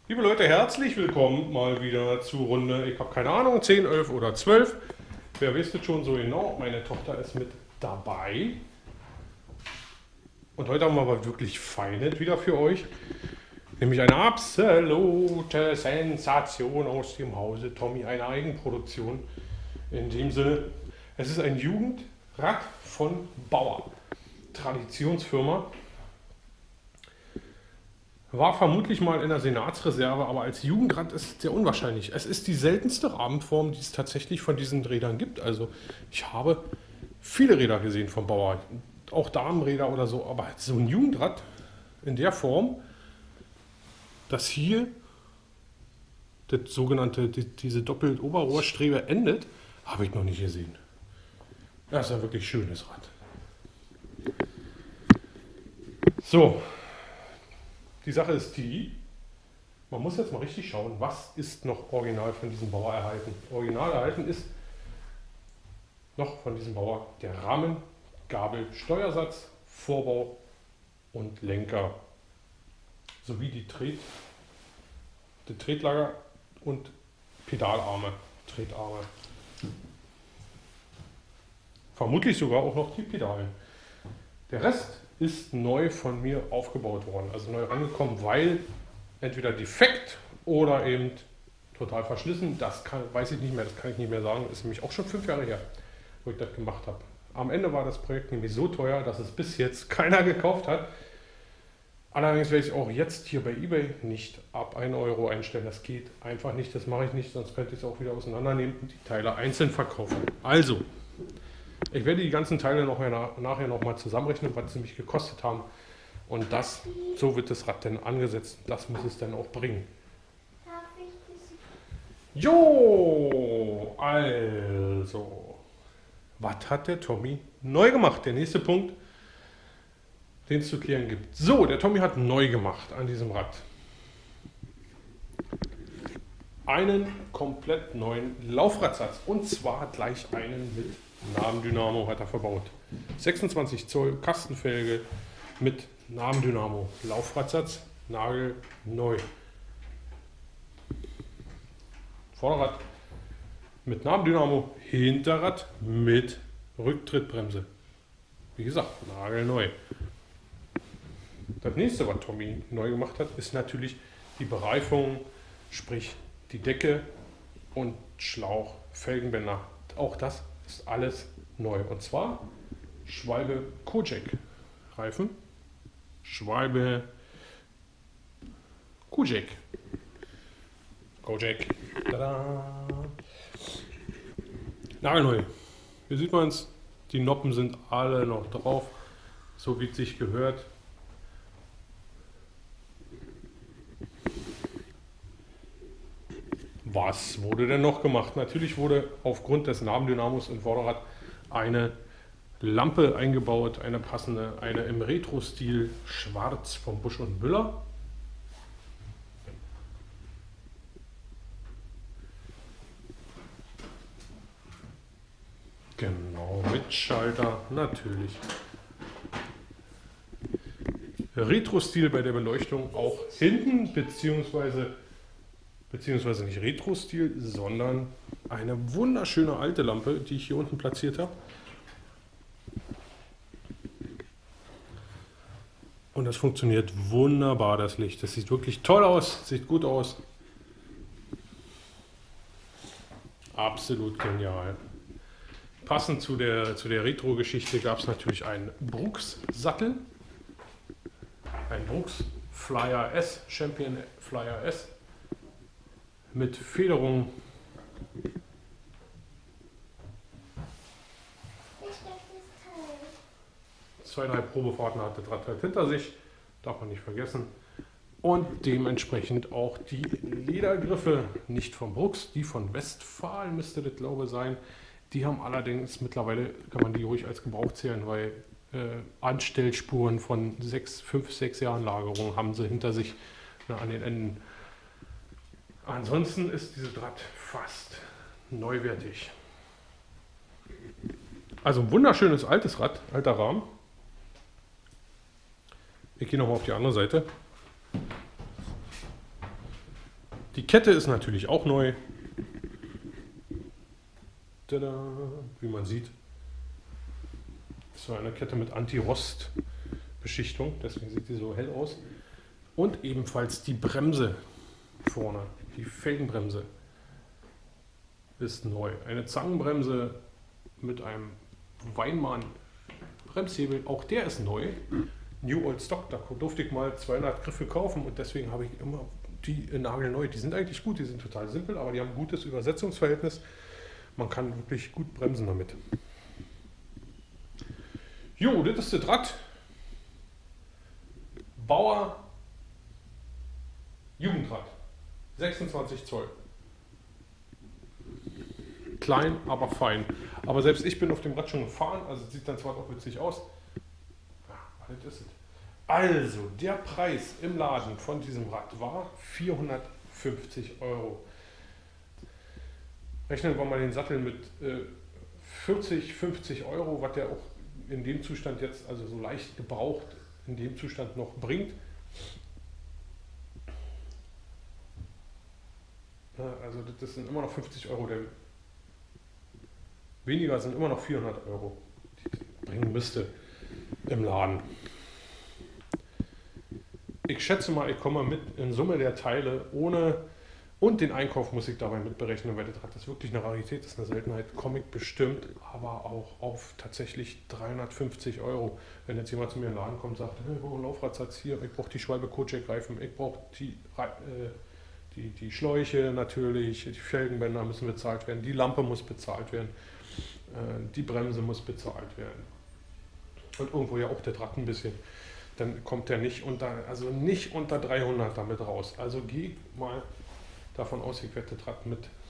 Liebe Leute, herzlich willkommen mal wieder zu Runde, ich habe keine Ahnung, 10, 11 oder 12. Wer wisst es schon so genau? Meine Tochter ist mit dabei. Und heute haben wir aber wirklich Feines wieder für euch. Nämlich eine absolute Sensation aus dem Hause Tommy, eine Eigenproduktion. In dem Sinne, es ist ein Jugendrad von Bauer. Traditionsfirma. War vermutlich mal in der Senatsreserve, aber als Jugendrad ist es sehr unwahrscheinlich. Es ist die seltenste Rahmenform, die es tatsächlich von diesen Rädern gibt. Also ich habe viele Räder gesehen vom Bauer, auch Damenräder oder so, aber so ein Jugendrad in der Form, dass hier das sogenannte, diese Doppel-Oberrohrstrebe endet, habe ich noch nicht gesehen. Das ist ein wirklich schönes Rad. So, die Sache ist die, man muss jetzt mal richtig schauen, was ist noch original von diesem Bauer erhalten. Original erhalten ist noch von diesem Bauer der Rahmen, Gabel, Steuersatz, Vorbau und Lenker sowie die Tretlager und Pedalarme, Tretarme. Vermutlich sogar auch noch die Pedalen. Der Rest ist neu von mir aufgebaut worden, also neu rangekommen, weil entweder defekt oder eben total verschlissen. Weiß ich nicht mehr, das kann ich nicht mehr sagen. Das ist nämlich auch schon 5 Jahre her, wo ich das gemacht habe. Am Ende war das Projekt nämlich so teuer, dass es bis jetzt keiner gekauft hat. Allerdings werde ich auch jetzt hier bei eBay nicht ab 1 Euro einstellen. Das geht einfach nicht, das mache ich nicht, sonst könnte ich es auch wieder auseinandernehmen und die Teile einzeln verkaufen. Also, ich werde die ganzen Teile nachher noch mal zusammenrechnen, was sie mich gekostet haben. Und so wird das Rad denn angesetzt. Das muss es dann auch bringen. Jo, also, was hat der Tommy neu gemacht? Der nächste Punkt, den es zu klären gibt. So, der Tommy hat neu gemacht an diesem Rad. Einen komplett neuen Laufradsatz. Und zwar gleich einen mit Nabendynamo hat er verbaut. 26 Zoll Kastenfelge mit Nabendynamo. Laufradsatz, nagelneu. Vorderrad mit Nabendynamo, Hinterrad mit Rücktrittbremse. Wie gesagt, nagelneu. Das nächste, was Tommy neu gemacht hat, ist natürlich die Bereifung, sprich die Decke und Schlauch, Felgenbänder. Auch das ist alles neu. Und zwar Schwalbe Kojak Reifen. Schwalbe Kojak. Kojak. Tada! Nagelneu. Hier sieht man es. Die Noppen sind alle noch drauf. So wie es sich gehört. Was wurde denn noch gemacht? Natürlich wurde aufgrund des Nabendynamos im Vorderrad eine Lampe eingebaut, eine passende, eine im Retro-Stil schwarz von Busch und Müller. Genau, mit Schalter, natürlich. Retro-Stil bei der Beleuchtung auch hinten, beziehungsweise nicht Retro-Stil, sondern eine wunderschöne alte Lampe, die ich hier unten platziert habe. Und das funktioniert wunderbar, das Licht. Das sieht wirklich toll aus, sieht gut aus. Absolut genial. Passend zu der Retro-Geschichte gab es natürlich einen Brooks-Sattel. Ein Brooks Flyer S, Champion Flyer S. Mit Federung. 2, 3 Probefahrten hatte das Rad hinter sich, darf man nicht vergessen. Und dementsprechend auch die Ledergriffe, nicht von Brooks, die von Westphal müsste das glaube ich sein. Die haben allerdings, mittlerweile kann man die ruhig als Gebrauch zählen, weil Anstellspuren von 5, 6 Jahren Lagerung haben sie hinter sich an den Enden. Ansonsten ist dieses Rad fast neuwertig. Also ein wunderschönes altes Rad, alter Rahmen. Ich gehe nochmal auf die andere Seite. Die Kette ist natürlich auch neu. Tada, wie man sieht. So eine Kette mit Anti-Rost-Beschichtung, deswegen sieht sie so hell aus. Und ebenfalls die Bremse vorne, die Felgenbremse ist neu. Eine Zangenbremse mit einem Weinmann Bremshebel, auch der ist neu. New Old Stock, da durfte ich mal 200 Griffe kaufen und deswegen habe ich immer die nagelneu. Die sind eigentlich gut, die sind total simpel, aber die haben ein gutes Übersetzungsverhältnis. Man kann wirklich gut bremsen damit. Jo, das ist das Rad. Bauer Jugendrad. 26 Zoll. Klein, aber fein. Aber selbst ich bin auf dem Rad schon gefahren, also sieht dann zwar auch witzig aus. Ja, das ist es. Also, der Preis im Laden von diesem Rad war 450 €. Rechnen wir mal den Sattel mit 40, 50 €, was der auch in dem Zustand jetzt, also so leicht gebraucht, in dem Zustand noch bringt. Also das sind immer noch 50 €, der weniger sind immer noch 400 €, die ich bringen müsste im Laden. Ich schätze mal, ich komme mit in Summe der Teile ohne und den Einkauf muss ich dabei mitberechnen, weil das Rad ist wirklich eine Rarität, das ist eine Seltenheit, komme ich bestimmt, aber auch auf tatsächlich 350 €. Wenn jetzt jemand zu mir in den Laden kommt und sagt, hey, ich brauche einen Laufradsatz hier, ich brauche die Schwalbe Kojak-Reifen, ich brauche die Schläuche natürlich, die Felgenbänder müssen bezahlt werden, die Lampe muss bezahlt werden, die Bremse muss bezahlt werden und irgendwo ja auch der Rad ein bisschen. Dann kommt der nicht unter 300 damit raus. Also geh mal davon aus, ich werde das Rad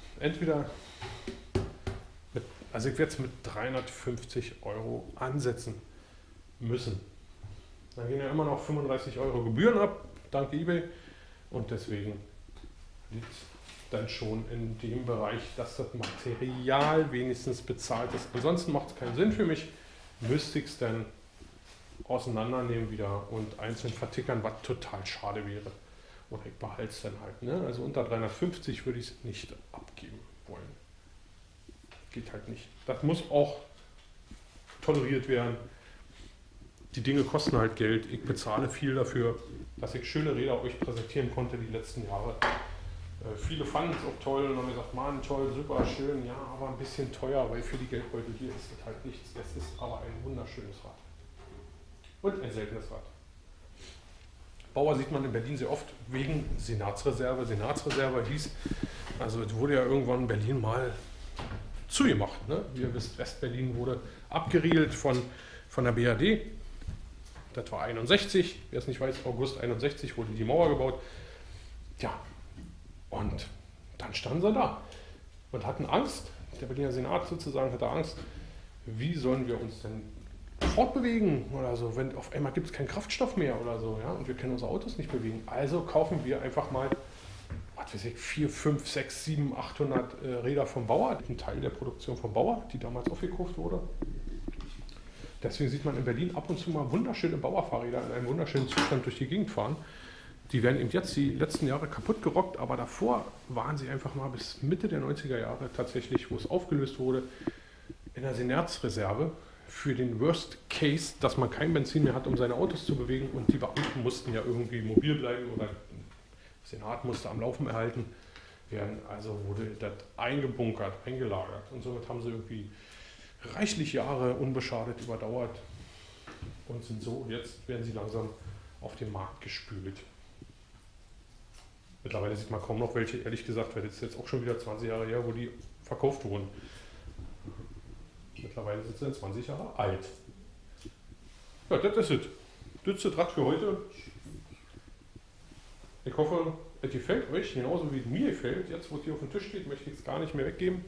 also ich werde es mit 350 € ansetzen müssen. Dann gehen ja immer noch 35 € Gebühren ab, dank eBay. Und deswegen liegt es dann schon in dem Bereich, dass das Material wenigstens bezahlt ist. Ansonsten macht es keinen Sinn für mich, müsste ich es dann auseinandernehmen wieder und einzeln vertickern, was total schade wäre. Oder ich behalte es dann halt. Ne? Also unter 350 würde ich es nicht abgeben wollen. Geht halt nicht. Das muss auch toleriert werden. Die Dinge kosten halt Geld. Ich bezahle viel dafür, dass ich schöne Räder euch präsentieren konnte die letzten Jahre. Viele fanden es auch toll und haben gesagt, Mann, toll, super, schön, ja, aber ein bisschen teuer, weil für die Geldbeutel hier ist das halt nichts. Es ist aber ein wunderschönes Rad. Und ein seltenes Rad. Bauer sieht man in Berlin sehr oft wegen Senatsreserve. Senatsreserve hieß, also es wurde ja irgendwann in Berlin mal zugemacht. Ne? Wie ihr wisst, West-Berlin wurde abgeriegelt von der BRD. Das war 61, wer es nicht weiß, August 61 wurde die Mauer gebaut. Ja, und dann standen sie da und hatten Angst. Der Berliner Senat sozusagen hatte Angst, wie sollen wir uns denn fortbewegen oder so, wenn auf einmal gibt es keinen Kraftstoff mehr oder so, ja, und wir können unsere Autos nicht bewegen. Also kaufen wir einfach mal, was weiß ich, 4, 5, 6, 7, 800 Räder vom Bauer, ein Teil der Produktion vom Bauer, die damals aufgekauft wurde. Deswegen sieht man in Berlin ab und zu mal wunderschöne Bauerfahrräder in einem wunderschönen Zustand durch die Gegend fahren. Die werden eben jetzt die letzten Jahre kaputt gerockt, aber davor waren sie einfach mal bis Mitte der 90er Jahre tatsächlich, wo es aufgelöst wurde, in der Senatsreserve für den Worst Case, dass man kein Benzin mehr hat, um seine Autos zu bewegen und die Beamten mussten ja irgendwie mobil bleiben oder der Senat musste am Laufen erhalten werden. Also wurde das eingebunkert, eingelagert und somit haben sie irgendwie reichlich Jahre unbeschadet überdauert und sind so, jetzt werden sie langsam auf den Markt gespült. Mittlerweile sieht man kaum noch welche, ehrlich gesagt, weil das jetzt auch schon wieder 20 Jahre her, wo die verkauft wurden. Mittlerweile sind sie 20 Jahre alt. Ja, das ist es. Das ist das Rad für heute. Ich hoffe, es gefällt euch, genauso wie es mir gefällt. Jetzt, wo es hier auf dem Tisch steht, möchte ich es gar nicht mehr weggeben.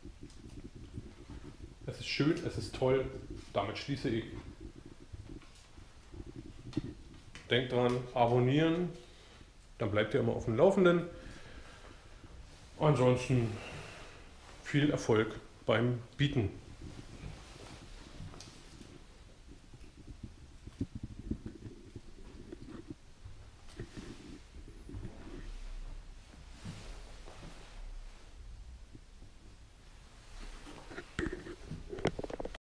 Es ist schön, es ist toll. Damit schließe ich. Denkt dran, abonnieren. Dann bleibt ihr immer auf dem Laufenden. Ansonsten viel Erfolg beim Bieten.